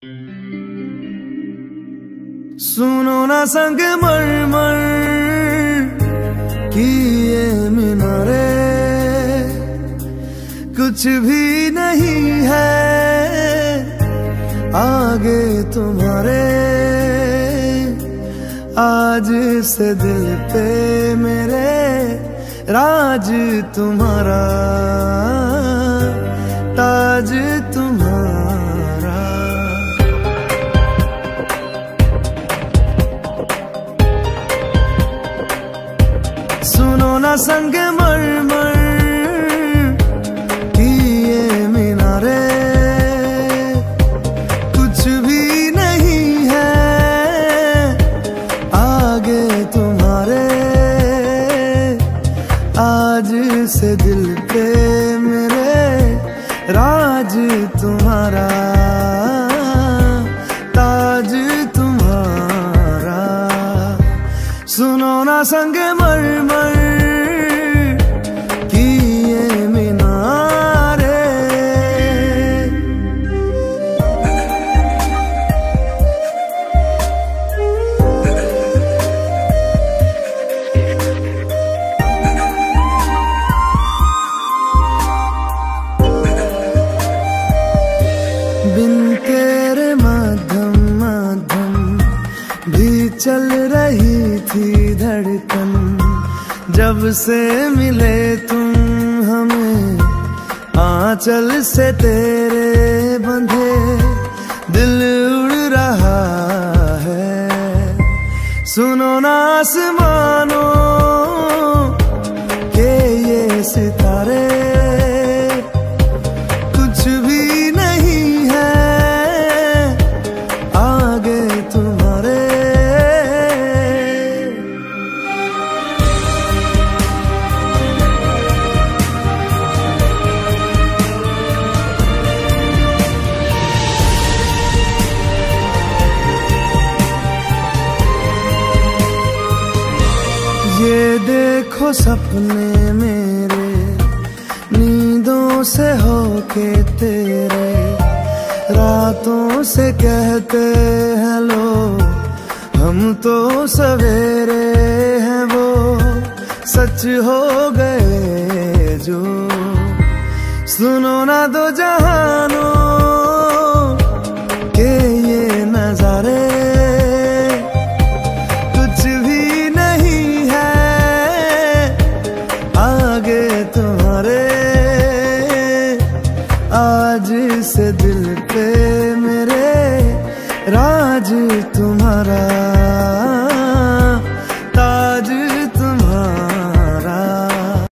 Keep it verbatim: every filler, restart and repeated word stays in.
सुनो ना संग मरमर की ये मीनारे, कुछ भी नहीं है आगे तुम्हारे। आज से दिल पे मेरे राज तुम्हारा, ताज तुम्हारा। सुनो ना संग मरमर की ये मीनारे, कुछ भी नहीं है आगे तुम्हारे। आज से दिल पे मेरे राज तुम्हारा, ताज तुम्हारा। सुनो ना संग मरमर की ये मीनारे। बिन तेरे मध्यम मध्यम भी चल रही थी धड़कन। जब से मिले तुम हमें आंचल से तेरे बंधे, दिल उड़ रहा है। सुनो ना आसमानों के ये सितारे, कुछ भी नहीं है आगे तुम्हारे। ये देखो सपने मेरे नींदों से होके तेरे, रातों से कहते हैं लोग हम तो सवेरे हैं। वो सच हो गए जो, सुनो ना दो जहानों के ये नजारे। कुछ भी नहीं है आगे तुम्हारे। आज से दिल पे मेरे राज तुम्हारा।